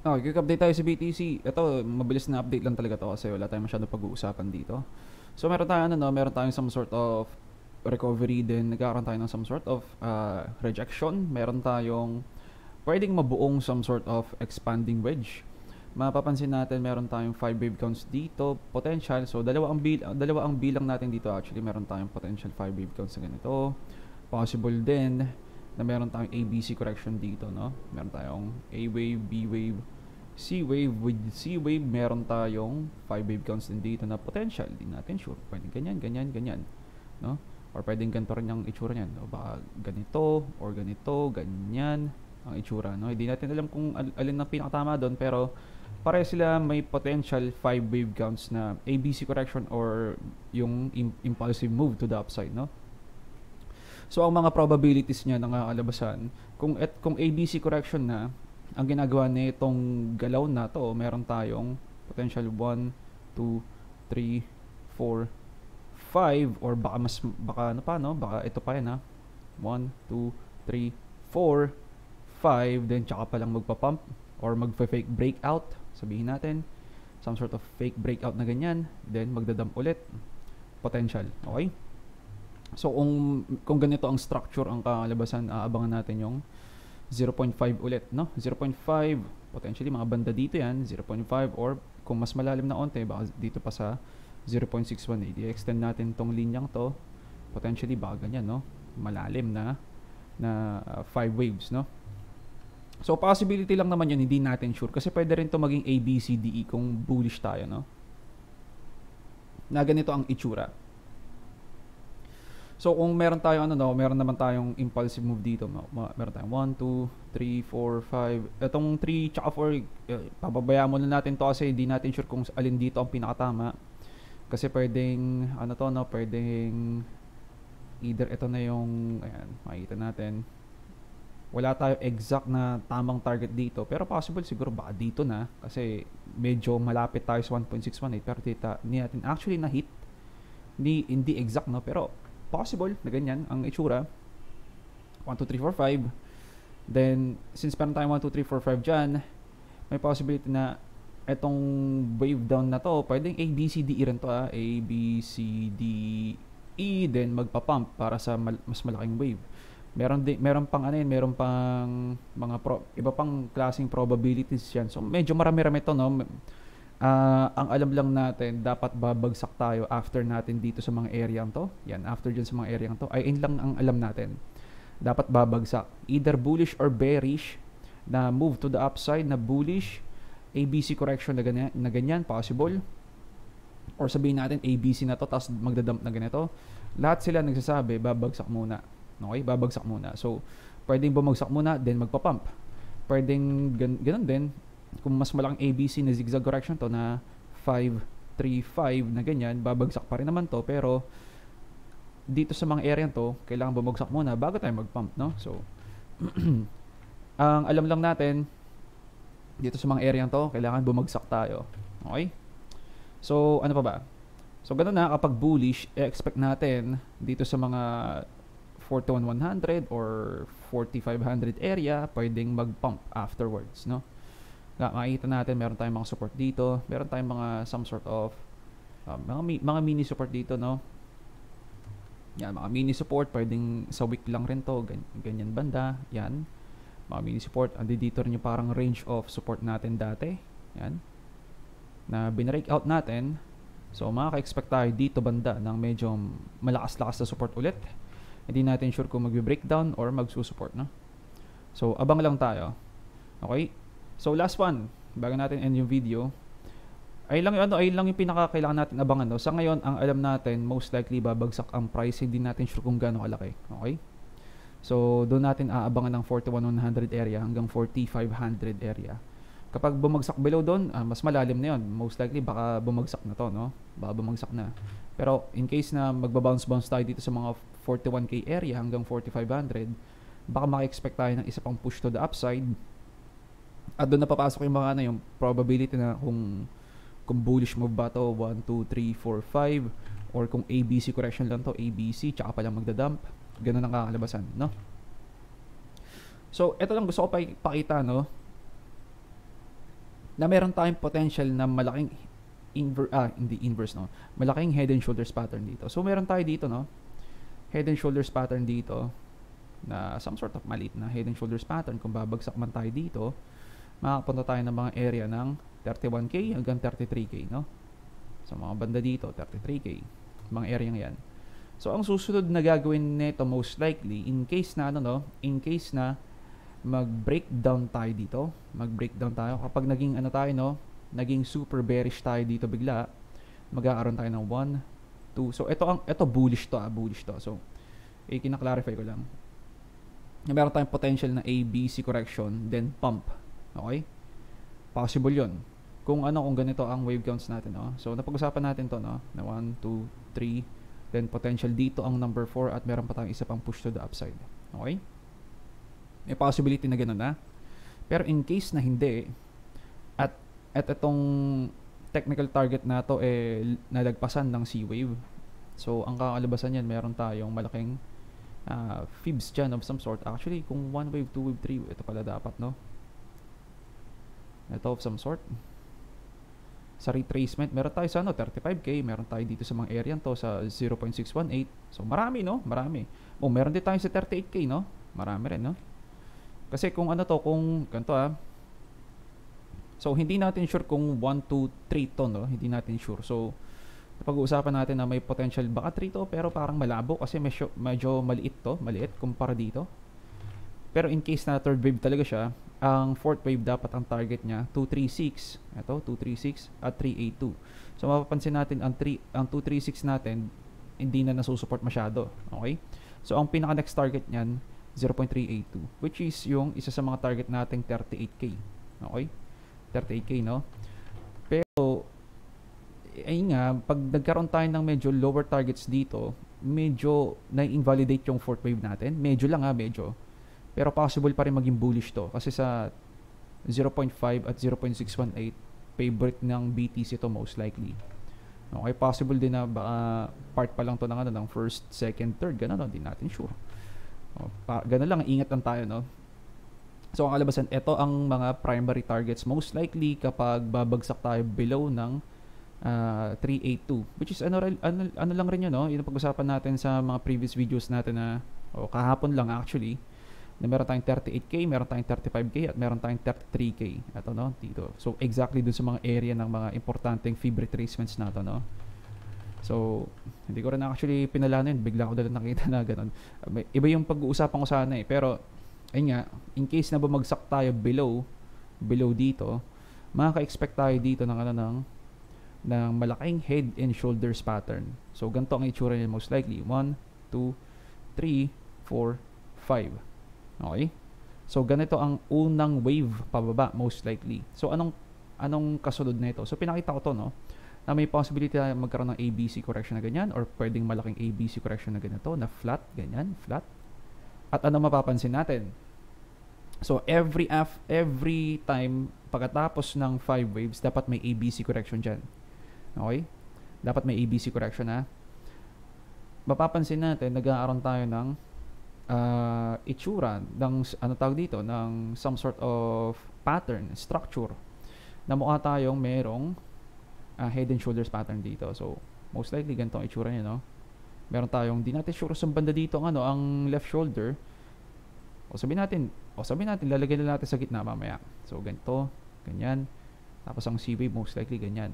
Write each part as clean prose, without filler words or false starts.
Okay, quick update tayo sa BTC. Ito, mabilis na update lang talaga to kasi wala tayong masyadong pag-uusapan dito. So meron tayong ano, no, meron tayong some sort of recovery din, nagkakaroon tayo ng some sort of rejection. Meron tayong pwedeng mabuong some sort of expanding wedge. Mapapansin natin meron tayong 5 wave counts dito, potential. So dalawa ang bilang natin dito actually. Meron tayong potential 5 wave counts na ganito. Possible din na meron tayong ABC correction dito, no? Meron tayong A wave, B wave, C wave. With C wave, meron tayong 5 wave counts din dito na potential. Hindi natin sure. Pwedeng ganyan, ganyan, ganyan, no? Or pwedeng ganito rin yung itsura niyan. O baka ganito, or ganito, ganyan ang itsura, no? Hindi natin alam kung alin ang pinakatama doon, pero pare sila may potential 5 wave counts na ABC correction or yung impulsive move to the upside, no? So ang mga probabilities niya ng kalabasan, kung ABC correction na, ang ginagawa nitong galaw na to, meron tayong potential 1, 2, 3, 4, 5, or baka ano pa, no? Baka ito pa yan, ha? 1, 2, 3, 4, 5, then tsaka palang magpa-pump or magfa-fake breakout, sabihin natin some sort of fake breakout na ganyan, then magdadump ulit, potential. Okay, so kung ganito ang structure ang kalabasan, aabangan natin yung 0.5 ulit, no? 0.5 potentially mga banda dito yan, 0.5, or kung mas malalim na onte, baka dito pa sa 0.618. I-extend natin tong linyang to, potentially baka ganyan, no? Malalim na 5 waves, no? So possibility lang naman yun, hindi natin sure kasi pwede rin to maging A, B, C, D, E kung bullish tayo, no? Na ganito ang itsura. So kung meron tayong ano, no, meron naman tayong impulsive move dito, meron tayong 1, 2, 3, 4, 5. Etong 3 tsaka 4, pababayaan muna natin to kasi hindi natin sure kung alin dito ang pinakatama. Kasi pwedeng ano to, no, pwedeng either ito na yung, ayan, makikita natin. Wala tayo exact na tamang target dito, pero possible siguro baka dito na kasi medyo malapit tayo sa 1.618, pero hindi natin actually na hit, hindi exact, no, pero possible na ganyan ang itsura. 1, 2, 3, 4, 5. Then since meron tayong 1, 2, 3, 4, 5 dyan, may possibility na etong wave down na to pwedeng A, B, C, D, E rin to, A, B, C, D, E, then magpa-pump para sa mas malaking wave. Meron pang ano yun, meron pang mga iba pang klaseng probabilities yan. So medyo marami-rami to, no? Ang alam lang natin, dapat babagsak tayo after natin dito sa mga area to. Yan, after dyan sa mga area to, ay in lang ang alam natin. Dapat babagsak. Either bullish or bearish na move to the upside, na bullish, ABC correction na ganyan, possible. Or sabihin natin, ABC na to, tapos magdadump na ganito. Lahat sila nagsasabi, babagsak muna. Okay, babagsak muna. So, pwedeng bumagsak muna, then magpa-pump. Pwedeng ganun din, kung mas malaking ABC na zigzag correction to na 5, 3, 5 na ganyan, babagsak pa rin naman to, pero dito sa mga area to, kailangan bumagsak muna bago tayo mag-pump, no? So, ang alam lang natin, dito sa mga area to, kailangan bumagsak tayo. Okay? So, ano pa ba? So, ganun na, kapag bullish, expect natin dito sa mga 41,100 or 4,500 area, pwedeng mag-pump afterwards, no? Makikita natin, meron tayong mga support dito, meron tayong mga some sort of mga mini support dito, no? Yan, mga mini support, pwedeng sa week lang rin to, ganyan banda, yan. Mga mini support, andi dito rin yung parang range of support natin dati, yan, na binrake out natin. So makaka-expect tayo dito banda ng medyo malakas-lakas na support ulit. Hindi natin sure kung magbe-breakdown or magsusupport, no? So, abang lang tayo. Okay? So, last one. Bago natin end yung video. Ayun lang yung pinaka-kailangan natin abangan, no? Sa ngayon, ang alam natin, most likely babagsak ang price. Hindi natin sure kung gaano kalaki. Okay? So, doon natin aabangan ng 41,100 area hanggang 4,500 area. Kapag bumagsak below doon, mas malalim na yun. Most likely, baka bumagsak na to, no? Baka bumagsak na. Pero in case na magbabounce-bounce tayo dito sa mga 41k area hanggang 4,500, baka maki-expect tayo ng isa pang push to the upside. At doon na papasok yung mga yung probability na kung bullish move ba to, 1, 2, 3, 4, 5, or kung ABC correction lang to, ABC, tsaka pa lang magdadump. Ganun ang kakalabasan, no? So, ito lang gusto ko pa ipakita, no? na meron tayong potential na malaking hindi inverse, no, malaking head and shoulders pattern dito. So meron tayo dito, no, head and shoulders pattern dito na some sort of maliit na head and shoulders pattern. Kung babagsak man tayo dito, makapunta tayo ng mga area ng 31k hanggang 33k, no. So mga banda dito 33k, mga area yan. So ang susunod na gagawin nito most likely, in case na in case na mag-breakdown tayo dito, mag-breakdown tayo kapag naging tayo, no, naging super bearish tayo dito bigla, mag-aaroon tayo ng 1, 2. So ito bullish to, bullish to. So kina-clarify ko lang. Meron tayong potential na A, B, C correction, then pump. Okay? Possible 'yon. Kung ganito ang wave counts natin, no. So napag-usapan natin to, no, na 1, 2, 3, then potential dito ang number 4 at meron pa tayong isa pang push to the upside. Okay? May possibility na gano'n na. Pero in case na hindi, at itong technical target na to nalagpasan ng C-wave. So ang kakalabasan yan, meron tayong malaking fibs dyan of some sort. Actually, kung 1 wave, 2 wave, 3, ito pala dapat, no? Ito of some sort. Sa retracement, meron tayo sa 35k, meron tayo dito sa mga area to sa 0.618. So marami, no? Marami. Meron din tayo sa 38k, no? Marami rin, no? Kasi kung kung ganito so hindi natin sure kung 1, 2, 3 to, no? Hindi natin sure. So pag-uusapan natin na may potential baka 3 to, pero parang malabo kasi medyo maliit kumpara dito. Pero in case na third wave talaga siya, ang fourth wave dapat ang target niya 236. Ito 236 at 382. So mapapansin natin ang 236 natin hindi na nasusupport masyado. Okay? So ang pinaka next target niyan 0.382, which is yung isa sa mga target nating 38k. Okay? 38k, no? Pero ayun nga, pag nagkaroon tayo ng medyo lower targets dito, medyo na-invalidate yung fourth wave natin. Medyo lang, medyo. Pero possible pa rin maging bullish to kasi sa 0.5 at 0.618 favorite ng BTC to most likely. Okay, possible din na baka part pa lang to ng first, second, third, ganun, hindi natin sure. Ganun lang, ingat lang tayo, no? So ang kalabasan, ito ang mga primary targets most likely kapag babagsak tayo below ng 382, which is ano lang rin yun, no? Yung pag-usapan natin sa mga previous videos natin na kahapon lang actually, na meron tayong 38k, meron tayong 35k at meron tayong 33k. Ito, no, dito. So exactly dun sa mga area ng mga importanteng fib retracements na to, no. So hindi ko rin actually pinalano yun, bigla ko na nakita na ganun. Iba yung pag-uusapan ko sana pero ayun nga, in case na bumagsak tayo below dito, makaka-expect tayo dito ng malaking head and shoulders pattern. So ganito ang itsura niya most likely. 1, 2, 3, 4, 5. Okay? So ganito ang unang wave pababa most likely. So anong kasunod nito? So pinakita ko to, no, na may possibility na magkaroon ng ABC correction na ganyan or pwedeng malaking ABC correction na ganito na flat, ganyan, flat. At ano mapapansin natin? So every time pagkatapos ng 5 waves, dapat may ABC correction dyan. Okay? Dapat may ABC correction na. Mapapansin natin, nag-aaroon tayo ng itsura ng ng some sort of pattern, structure na mukha tayong merong head and shoulders pattern dito. So most likely ganito ang itsura niya, no? Meron tayong di natin sure sa banda dito ang left shoulder. Sabihin natin lalagyan na natin sa gitna mamaya. So ganito, ganyan. Tapos ang C-wave most likely ganyan.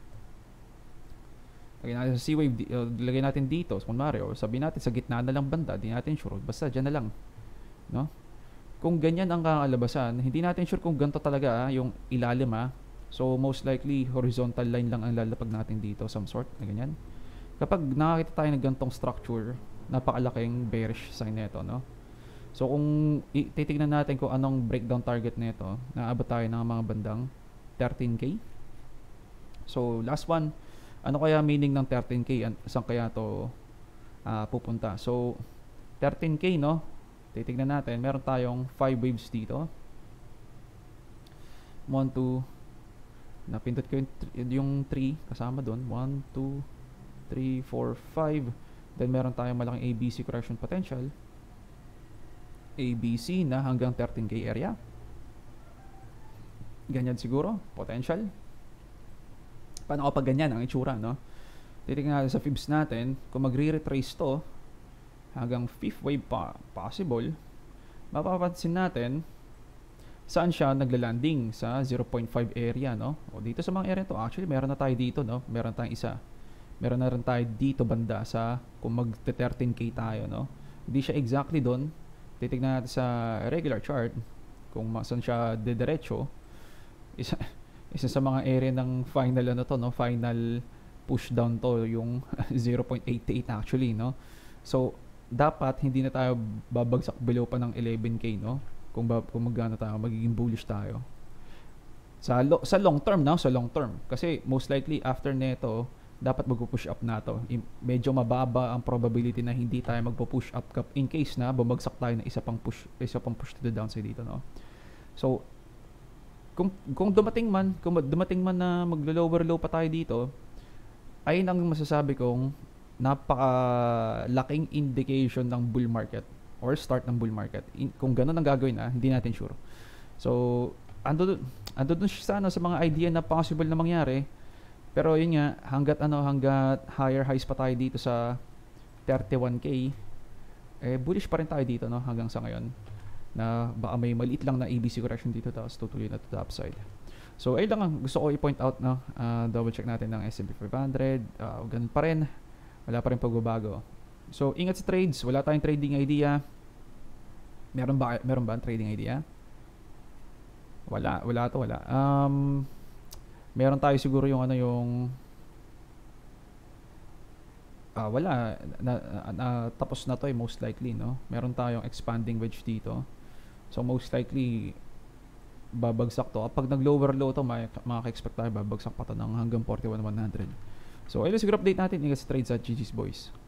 Lagyan natin sa C-wave, lagyan natin dito, kunwari, o sabihin natin sa gitna na lang banda, di natin sure, basta dyan na lang, no? Kung ganyan ang kakalabasan, hindi natin sure kung ganito talaga yung ilalim, so most likely horizontal line lang ang lalapag natin dito, some sort na ganyan. Kapag nakakita tayo ng ganitong structure, napakalaking bearish sign nito, no? So kung titignan natin kung anong breakdown target nito, naabot tayo ng mga bandang 13k. So last one, ano kaya meaning ng 13k? Saan kaya to pupunta? So 13k, no? Titignan natin, meron tayong 5 waves dito. 1, 2, napindot ko yung 3 kasama doon. 1, 2, 3, 4, 5. Then meron tayong malaking ABC correction potential. ABC na hanggang 13k area. Ganyan siguro, potential. Paano kapag ganyan ang itsura, no? Titingnan natin sa fibs natin, kung magre-retrace to hanggang fifth wave pa possible, mapapansin natin saan siya nagla-landing sa 0.5 area, no? O dito sa mga area to, actually meron na tayo dito, no? Meron tayong isa. Meron na rin tayo dito banda sa kung mag-13k tayo, no? Hindi siya exactly doon. Titingnan natin sa regular chart kung saan siya didiretso. Isa, isa sa mga area ng final ano to, no? Final push down to yung 0.88 actually, no? So dapat hindi na tayo babagsak below pa ng 11k, no? Kung magano tayo, magiging bullish tayo sa long term, no? Sa long term kasi most likely after neto dapat magpo-push up na to. Medyo mababa ang probability na hindi tayo magpo-push up in case na bumagsak tayo na isa pang push to the downside dito, no? So kung dumating man na maglo-lower low pa tayo dito, ayun ang masasabi kong napakalaking indication ng bull market or start ng bull market. Kung gano'n ang gagawin hindi natin sure. So ando dun siya sa mga idea na possible na mangyari. Pero yun nga, hanggat higher highs pa tayo dito sa 31k, bullish pa rin tayo dito, no, hanggang sa ngayon. Na baka may maliit lang na ABC correction dito tapos tutuloy na to the upside. So ayun lang ang gusto ko i-point out, no. Double check natin ng S&P 500. Ganun pa rin. Wala pa rin pagbabago. So ingat sa trades, wala tayong trading idea. Meron ba ang trading idea? Wala. Meron tayo siguro yung wala tapos na to most likely, no. Meron tayong expanding wedge dito. So most likely babagsak to. Kapag nag-lower low to, makaka-expect tayo babagsak pa to ng hanggang 41,100. So ayun siguro update natin. Ingat sa trades at GG's boys.